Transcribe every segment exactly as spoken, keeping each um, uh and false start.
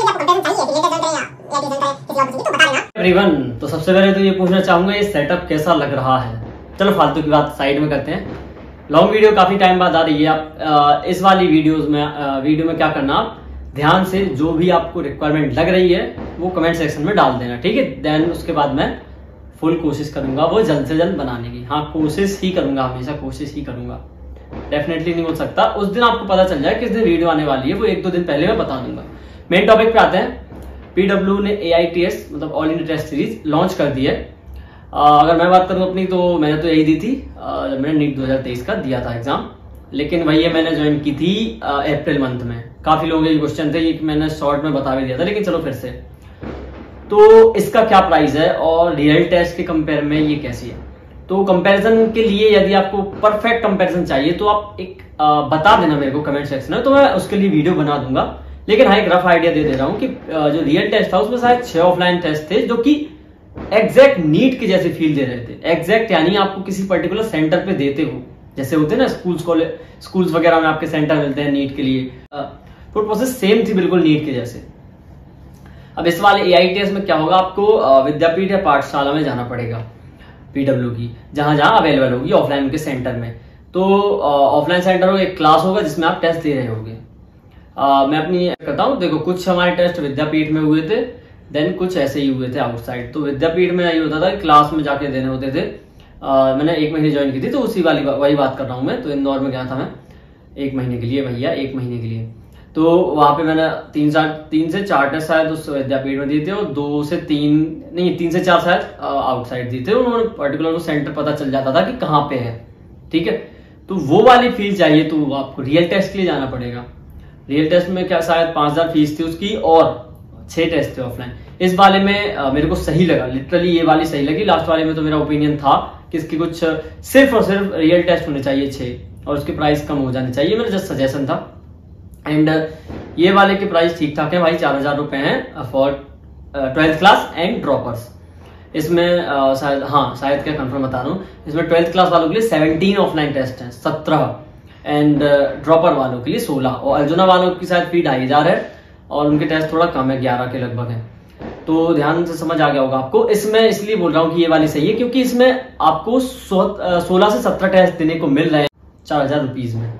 Everyone, तो सबसे पहले तो ये पूछना चाहूंगा ये सेटअप कैसा लग रहा है। चलो फालतू की बात साइड में करते हैं। लॉन्ग वीडियो काफी टाइम बाद आ रही है। आप आ, इस वाली वीडियोस में आ, वीडियो में क्या करना, आप ध्यान से जो भी आपको रिक्वायरमेंट लग रही है वो कमेंट सेक्शन में डाल देना, ठीक है। देन उसके बाद मैं फुल कोशिश करूंगा वो जल्द से जल्द बनाने की। हाँ, कोशिश ही करूंगा, हमेशा कोशिश ही करूंगा, डेफिनेटली नहीं हो सकता। उस दिन आपको पता चल जाए किस दिन वीडियो आने वाली है, वो एक दो दिन पहले मैं बता दूंगा। मेन टॉपिक पे आते हैं। पीडब्ल्यू ने ए आई टी एस मतलब all India test series launch कर दी है। अगर मैं बात करूं अपनी, तो मैंने तो यही दी थी जब मैंने नीट दो हज़ार तेईस का दिया था एग्जाम। लेकिन वही है, मैंने ज्वाइन की थी अप्रैल मंथ में। काफी लोगों के क्वेश्चन थे, ये मैंने शॉर्ट में बता भी दिया था, लेकिन चलो फिर से। तो इसका क्या प्राइस है और रियल टेस्ट के कंपेयर में ये कैसी है। तो कंपैरिजन के लिए यदि आपको परफेक्ट कंपैरिजन चाहिए तो आप एक आ, बता देना मेरे को कमेंट सेक्शन में, तो मैं उसके लिए वीडियो बना दूंगा। लेकिन हाँ, एक रफ आइडिया दे दे रहा हूँ कि जो रियल टेस्ट था उसमें शायद छह ऑफलाइन टेस्ट थे जो कि एग्जैक्ट नीट के जैसे फील दे रहे थे। एग्जैक्ट यानी आपको किसी पर्टिकुलर सेंटर पे देते हो, जैसे होते हैं ना स्कूल्स कॉलेज स्कूल्स वगैरह में आपके सेंटर मिलते हैं नीट के लिए, तो प्रोसेस सेम थी बिल्कुल नीट के जैसे। अब इस वाले ए आई टी एस में क्या होगा, आपको विद्यापीठ या पाठशाला में जाना पड़ेगा पीडब्ल्यू की, जहां जहां अवेलेबल होगी ऑफलाइन के सेंटर में। तो ऑफलाइन सेंटर होगा, एक क्लास होगा जिसमें आप टेस्ट दे रहे होगे। Uh, मैं अपनी करता हूँ, देखो कुछ हमारे टेस्ट विद्यापीठ में हुए थे, देन कुछ ऐसे ही हुए थे आउटसाइड। तो विद्यापीठ में यही होता था कि क्लास में जाके देने होते थे। uh, मैंने एक महीने ज्वाइन की थी, तो उसी वाली वही बात कर रहा हूँ मैं। तो इंदौर में गया था मैं एक महीने के लिए, भैया एक महीने के लिए। तो वहां पे मैंने तीन चार तीन से चार टेस्ट शायद उस विद्यापीठ में दिए थे, और दो से तीन नहीं तीन से चार शायद आउटसाइड दिए थे। उन्होंने पर्टिकुलर सेंटर पता चल जाता था कि कहाँ पे है, ठीक है। तो वो वाली फीस चाहिए तो आपको रियल टेस्ट के लिए जाना पड़ेगा। रियल टेस्ट में क्या शायद पांच हजार फीस थी उसकी, और छह टेस्ट थे ऑफलाइन। इस वाले में आ, मेरे को सही लगा, लिटरली ये वाली सही लगी। लास्ट वाले में तो मेरा ओपिनियन था कि इसकी कुछ सिर्फ और सिर्फ रियल टेस्ट होने चाहिए छह, और उसकी प्राइस कम हो जानी चाहिए, मेरा जस्ट सजेशन था। एंड ये वाले के प्राइस ठीक ठाक है भाई, चार हजार रुपए हैं for twelfth class and droppers. इसमें uh, शायद हाँ शायद क्या कंफर्म बता रहा हूँ, इसमें ट्वेल्थ क्लास वालों के लिए सेवनटीन ऑफलाइन टेस्ट हैं, सत्रह, एंड ड्रॉपर वालों के लिए सोलह, और अर्जुना वालों की शायद फी ढाई हजार है, और उनके टेस्ट थोड़ा कम है, ग्यारह के लगभग है। तो ध्यान से समझ आ गया होगा आपको। इसमें इसलिए बोल रहा हूँ कि ये वाली सही है, क्योंकि इसमें आपको सोलह से सत्रह टेस्ट देने को मिल रहे हैं चार हजार रुपीज में।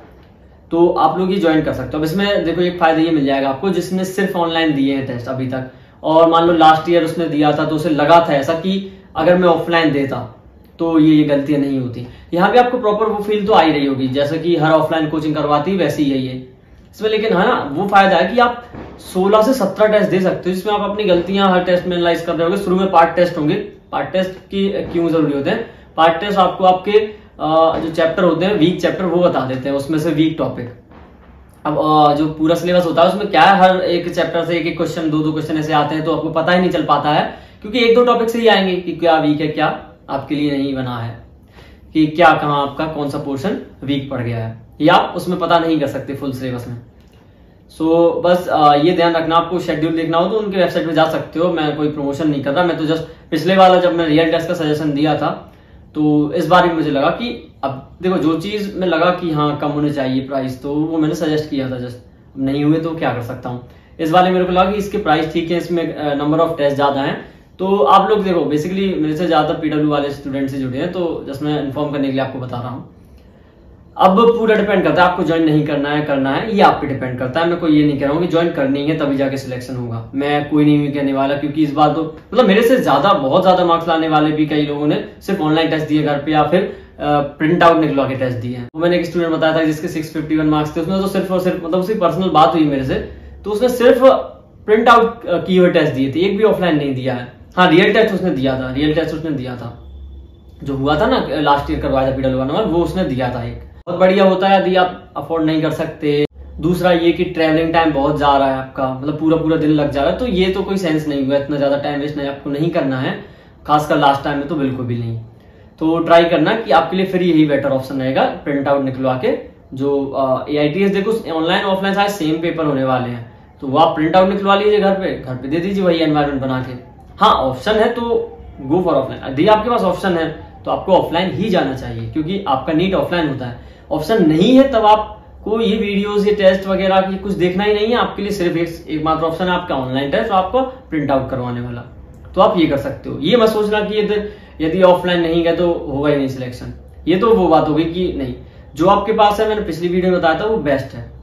तो आप लोग ही ज्वाइन कर सकते हो। अब इसमें देखो एक फायदा ये मिल जाएगा आपको, जिसने सिर्फ ऑनलाइन दिए हैं टेस्ट अभी तक, और मान लो लास्ट ईयर उसने दिया था तो उसे लगा था ऐसा कि अगर मैं ऑफलाइन देता तो ये ये गलतियां नहीं होती। यहाँ भी आपको प्रॉपर वो फील तो आ ही रही होगी, जैसे कि हर ऑफलाइन कोचिंग करवाती वैसे ही है ये इसमें। लेकिन है ना, वो फायदा है कि आप सोलह से सत्रह टेस्ट दे सकते हो, जिसमें आप अपनी गलतियां हर टेस्ट में एनालाइज कर रहे होंगे। शुरू में पार्ट टेस्ट होंगे। पार्ट टेस्ट की क्यों जरूरी होते हैं? पार्ट टेस्ट आपको आपके जो चैप्टर होते हैं, वीक चैप्टर, वो बता देते हैं, उसमें से वीक टॉपिक। अब जो पूरा सिलेबस होता है उसमें क्या है, हर एक चैप्टर से एक एक क्वेश्चन, दो दो क्वेश्चन ऐसे आते हैं, तो आपको पता ही नहीं चल पाता है, क्योंकि एक दो टॉपिक से ही आएंगे कि क्या वीक है, क्या आपके लिए नहीं बना है, कि क्या कहाँ आपका कौन सा पोर्शन वीक पड़ गया है, ये आप उसमें पता नहीं कर सकते फुल सिलेबस में। सो so, बस आ, ये ध्यान रखना। आपको शेड्यूल देखना हो तो उनके वेबसाइट पे जा सकते हो। मैं कोई प्रमोशन नहीं कर रहा, मैं तो जस्ट पिछले वाला जब मैं रियल टेस्ट का सजेशन दिया था, तो इस बार भी मुझे लगा कि अब देखो जो चीज में लगा कि हाँ कम होने चाहिए प्राइस, तो वो मैंने सजेस्ट किया था। जस्ट नहीं हुए तो क्या कर सकता हूँ। इस वाले मेरे को लगा कि इसके प्राइस ठीक है, इसमें नंबर ऑफ टेस्ट ज्यादा है। तो आप लोग देखो, बेसिकली मेरे से ज्यादा पीडब्ल्यू वाले स्टूडेंट से जुड़े हैं, तो जस्ट मैं इन्फॉर्म करने के लिए आपको बता रहा हूँ। अब पूरा डिपेंड करता है आपको ज्वाइन नहीं करना है, करना है, ये आप पे डिपेंड करता है। मैं कोई ये नहीं कह रहा हूँ कि ज्वाइन करनी है तभी जाके सिलेक्शन होगा, मैं कोई नहीं कहने वाला, क्योंकि इस बार तो मतलब मेरे से ज्यादा बहुत ज्यादा मार्क्स लाने वाले भी कई लोगों ने सिर्फ ऑनलाइन टेस्ट दिए घर पे, या फिर प्रिंट आउट निकलवा के टेस्ट दिए हैं। तो मैंने एक स्टूडेंट बताया था जिसके छह सौ इक्यावन मार्क्स थे, उसने तो सिर्फ और सिर्फ मतलब उसकी पर्सनल बात हुई मेरे से, तो उसने सिर्फ प्रिंट आउट किए हुए टेस्ट दिए थे, एक भी ऑफलाइन नहीं दिया है। हाँ, रियल टेस्ट उसने दिया था, रियल टेस्ट उसने दिया था, जो हुआ था ना लास्ट ईयर करवाया था पीडब्ल्यू वाला, वो उसने दिया था। एक बहुत बढ़िया होता है यदि आप अफोर्ड नहीं कर सकते। दूसरा ये कि ट्रैवलिंग टाइम बहुत जा रहा है आपका, मतलब पूरा पूरा दिन लग जा रहा है, तो ये तो कोई सेंस नहीं हुआ, इतना ज्यादा टाइम वेस्ट नहीं आपको नहीं करना है, खासकर लास्ट टाइम में तो बिल्कुल भी नहीं। तो ट्राई करना कि आपके लिए फिर यही बेटर ऑप्शन रहेगा, प्रिंट आउट निकलवा के। जो ए आई टी एस देखो ऑनलाइन ऑफलाइन सारे सेम पेपर होने वाले हैं, तो वो आप प्रिंट आउट निकलवा लीजिए घर पे, घर पे दे दीजिए वही एनवायरमेंट बना के। हाँ, ऑप्शन है तो गो फॉर ऑफलाइन। यदि आपके पास ऑप्शन है तो आपको ऑफलाइन ही जाना चाहिए, क्योंकि आपका नीट ऑफलाइन होता है। ऑप्शन नहीं है तब आप कोई ये वीडियोस ये टेस्ट वगैरह की कुछ देखना ही नहीं है। आपके लिए सिर्फ एक एकमात्र ऑप्शन है आपका ऑनलाइन टेस्ट और आपको प्रिंट आउट करवाने वाला, तो आप ये कर सकते हो। ये मत सोचना कि यदि यदि ऑफलाइन नहीं गए तो होगा ही नहीं सिलेक्शन, ये तो वो बात हो गई कि नहीं, जो आपके पास है मैंने पिछली वीडियो में बताया था वो बेस्ट है।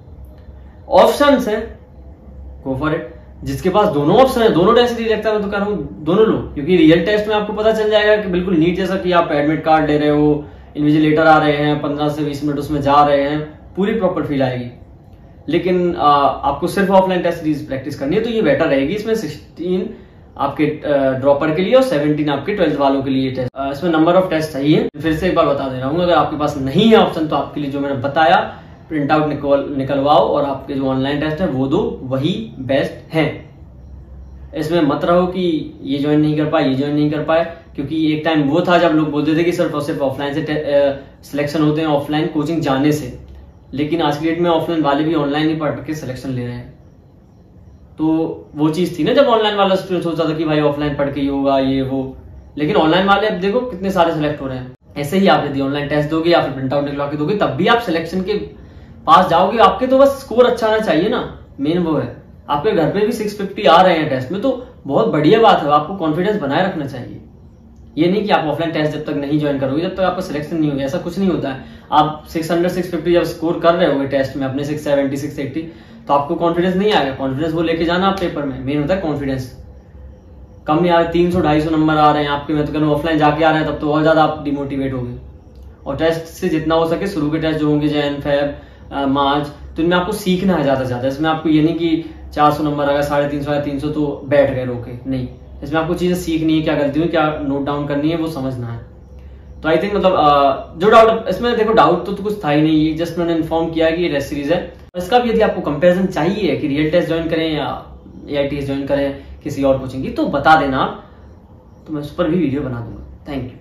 ऑप्शंस है, गो फॉर इट। जिसके पास दोनों ऑप्शन है, दोनों टेस्ट नहीं लगता मैं तो कह रहा हूँ दोनों लो, क्योंकि रियल टेस्ट में आपको पता चल जाएगा कि बिल्कुल नीट जैसा कि आप एडमिट कार्ड ले रहे हो, इन्विजिलेटर आ रहे हैं, पंद्रह से बीस मिनट उसमें जा रहे हैं, पूरी प्रॉपर फील आएगी। लेकिन आ, आपको सिर्फ ऑफलाइन टेस्ट सीरीज प्रैक्टिस करनी है तो ये बेटर रहेगी। इसमें सिक्सटीन आपके ड्रॉपर के लिए और सेवनटीन आपके ट्वेल्थ वालों के लिए टेस्ट, इसमें नंबर ऑफ टेस्ट सही है। फिर से एक बार बता दे रहा हूँ, अगर आपके पास नहीं है ऑप्शन तो आपके लिए जो मैंने बताया प्रिंट आउट निकल निकलवाओ और आपके जो ऑनलाइन टेस्ट है वो दो, वही बेस्ट है। इसमें मत रहो कि ये ज्वाइन नहीं कर पाए, ये ज्वाइन नहीं कर पाए, क्योंकि एक टाइम वो था जब लोग बोलते थे कि सिर्फ और सिर्फ ऑफलाइन से सिलेक्शन होते हैं, ऑफलाइन कोचिंग जाने से। लेकिन आज की डेट में ऑफलाइन वाले भी ऑनलाइन ही पढ़ के सिलेक्शन ले रहे हैं। तो वो चीज थी ना जब ऑनलाइन वाला स्टूडेंट सोचता था कि भाई ऑफलाइन पढ़ के ही होगा ये वो, लेकिन ऑनलाइन वाले अब देखो कितने सारे सिलेक्ट हो रहे हैं। ऐसे ही आप यदि ऑनलाइन टेस्ट दोगे या फिर प्रिंट आउट निकलवा के दोगे तब भी आप सिलेक्शन के पास जाओगे। आपके तो बस स्कोर अच्छा आना चाहिए ना, मेन वो है। आपके घर पे भी सिक्स फिफ्टी आ रहे हैं टेस्ट में तो बहुत बढ़िया बात है, आपको कॉन्फिडेंस बनाए रखना चाहिए। ये नहीं कि आप ऑफलाइन टेस्ट जब तक नहीं ज्वाइन करोगे जब तक आपका सिलेक्शन नहीं होगा, ऐसा कुछ नहीं होता है। आप सिक्स हंड्रेड सिक्स फिफ्टी जब स्कोर कर रहे होगे टेस्ट में अपने सिक्स सेवेंटी सिक्स एट्टी तो आपको कॉन्फिडेंस नहीं आएगा। कॉन्फिडेंस वो लेके जाना आप पेपर में, मेन होता है कॉन्फिडेंस। कम नहीं आ रहे, तीन सौ ढाई सौ नंबर आ रहे हैं आपके, मैं तो कहूँ ऑफलाइन जाके आ रहे हैं तब तो और ज्यादा आप डिमोटिवेट हो गए। और टेस्ट से जितना हो सके शुरू के टेस्ट जो होंगे जैन फेब मार्च, तो इनमें आपको सीखना है ज्यादा से ज्यादा। इसमें आपको ये नहीं कि चार सौ नंबर आ गया, साढ़े तीन सौ या तीन सौ तो बैठ गए रोके, नहीं। इसमें आपको चीजें सीखनी है, क्या गलती हुई क्या नोट डाउन करनी है वो समझना है। तो आई थिंक मतलब जो डाउट इसमें देखो, डाउट तो, तो कुछ था ही नहीं, जस्ट मैंने इन्फॉर्म किया कि ये टेस्ट सीरीज है। इसका भी यदि आपको कंपैरिजन चाहिए कि रियल टेस्ट ज्वाइन करें या एआईटीएस ज्वाइन करें किसी और कोचिंग की, तो बता देना आप, तो मैं उस पर भी वीडियो बना दूंगा। Thank you.